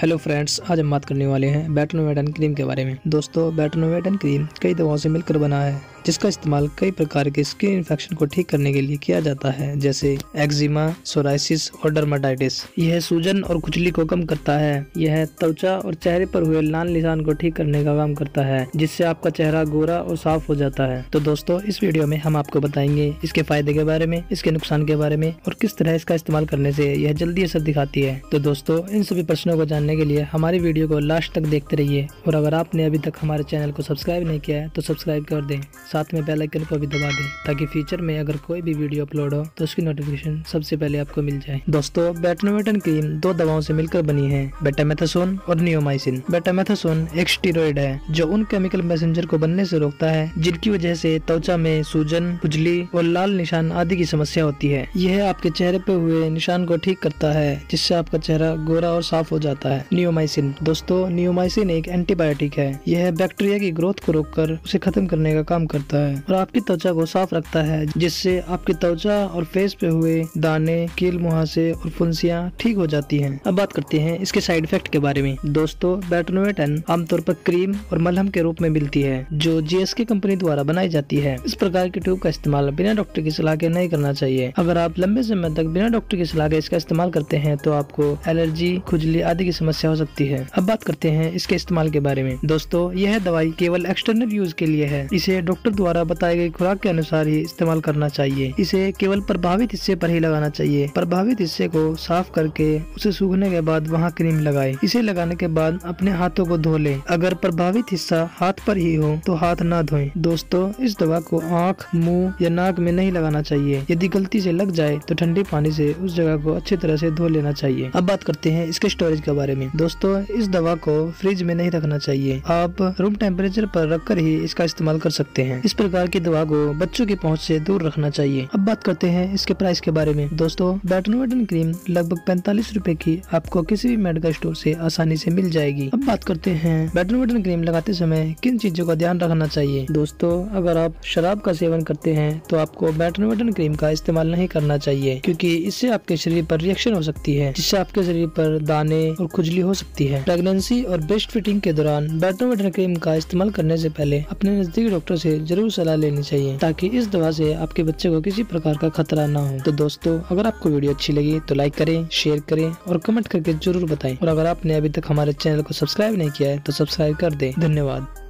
Hello friends, आज हम बात करने वाले हैं बेटानोवेटन क्रीम के बारे में। दोस्तों, बेटानोवेटन क्रीम कई दवाओं से मिलकर बना है जिसका इस्तेमाल कई प्रकार के स्किन इन्फेक्शन को ठीक करने के लिए किया जाता है, जैसे एक्जिमा, सोराइसिस और डर्माटाइटिस। यह सूजन और खुजली को कम करता है। यह त्वचा और चेहरे पर हुए लाल निशान को ठीक करने का काम करता है, जिससे आपका चेहरा गोरा और साफ हो जाता है। तो दोस्तों, इस वीडियो में हम आपको बताएंगे इसके फायदे के बारे में, इसके नुकसान के बारे में और किस तरह इसका इस्तेमाल करने से यह जल्दी असर दिखाती है। तो दोस्तों, इन सभी प्रश्नों को जानने के लिए हमारी वीडियो को लास्ट तक देखते रहिए और अगर आपने अभी तक हमारे चैनल को सब्सक्राइब नहीं किया है तो सब्सक्राइब कर दें, साथ में बेल आइकन को भी दबा दें ताकि फ्यूचर में अगर कोई भी वीडियो अपलोड हो तो उसकी नोटिफिकेशन सबसे पहले आपको मिल जाए। दोस्तों, बेटानोवेटन क्रीम दो दवाओं से मिलकर बनी है, बेटामेथासोन और नियोमाइसिन। बेटामेथासोन एक स्टेरॉइड है जो उन केमिकल मैसेंजर को बनने से रोकता है जिनकी वजह से त्वचा में सूजन, खुजली और लाल निशान आदि की समस्या होती है। यह आपके चेहरे पे हुए निशान को ठीक करता है, जिससे आपका चेहरा गोरा और साफ हो जाता है। नियोमाइसिन। दोस्तों, नियोमाइसिन एक एंटीबायोटिक है। यह बैक्टीरिया की ग्रोथ को रोककर उसे खत्म करने का काम करता है और आपकी त्वचा को साफ रखता है, जिससे आपकी त्वचा और फेस पे हुए दाने, कील मुहासे और फुंसियां ठीक हो जाती हैं। अब बात करते हैं इसके साइड इफेक्ट के बारे में। दोस्तों, बेटानोवेटन आमतौर पर क्रीम और मलहम के रूप में मिलती है जो जीएसके कंपनी द्वारा बनाई जाती है। इस प्रकार की ट्यूब का इस्तेमाल बिना डॉक्टर की सलाह के नहीं करना चाहिए। अगर आप लंबे समय तक बिना डॉक्टर की सलाह के इसका इस्तेमाल करते हैं तो आपको एलर्जी, खुजली आदि की समस्या हो सकती है। अब बात करते हैं इसके इस्तेमाल के बारे में। दोस्तों, यह दवाई केवल एक्सटर्नल यूज के लिए है। इसे डॉक्टर द्वारा बताई गई खुराक के अनुसार ही इस्तेमाल करना चाहिए। इसे केवल प्रभावित हिस्से पर ही लगाना चाहिए। प्रभावित हिस्से को साफ करके उसे सूखने के बाद वहाँ क्रीम लगाएं। इसे लगाने के बाद अपने हाथों को धो लें। अगर प्रभावित हिस्सा हाथ पर ही हो तो हाथ ना धोएं। दोस्तों, इस दवा को आँख, मुंह या नाक में नहीं लगाना चाहिए। यदि गलती से लग जाए तो ठंडे पानी से उस जगह को अच्छी तरह से धो लेना चाहिए। अब बात करते हैं इसके स्टोरेज के बारे में। दोस्तों, इस दवा को फ्रिज में नहीं रखना चाहिए। आप रूम टेम्परेचर पर रखकर ही इसका इस्तेमाल कर सकते हैं। इस प्रकार की दवा को बच्चों की पहुंच से दूर रखना चाहिए। अब बात करते हैं इसके प्राइस के बारे में। दोस्तों, बेटानोवेटन क्रीम लगभग 45 रुपए की आपको किसी भी मेडिकल स्टोर से आसानी से मिल जाएगी। अब बात करते हैं बेटानोवेटन क्रीम लगाते समय किन चीजों का ध्यान रखना चाहिए। दोस्तों, अगर आप शराब का सेवन करते हैं तो आपको बेटानोवेटन क्रीम का इस्तेमाल नहीं करना चाहिए, क्योंकि इससे आपके शरीर पर रिएक्शन हो सकती है, जिससे आपके शरीर पर दाने और खुजली हो सकती है। प्रेगनेंसी और ब्रेस्ट फीडिंग के दौरान बेटानोवेटन क्रीम का इस्तेमाल करने से पहले अपने नजदीकी डॉक्टर से जरूर सलाह लेनी चाहिए, ताकि इस दवा से आपके बच्चे को किसी प्रकार का खतरा ना हो। तो दोस्तों, अगर आपको वीडियो अच्छी लगी तो लाइक करें, शेयर करें और कमेंट करके जरूर बताएं। और अगर आपने अभी तक हमारे चैनल को सब्सक्राइब नहीं किया है तो सब्सक्राइब कर दें। धन्यवाद।